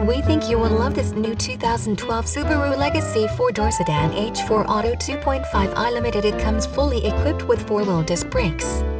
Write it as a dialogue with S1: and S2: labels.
S1: We think you will love this new 2012 Subaru Legacy 4-door sedan H4 Auto 2.5i Limited. It comes fully equipped with 4-wheel disc brakes,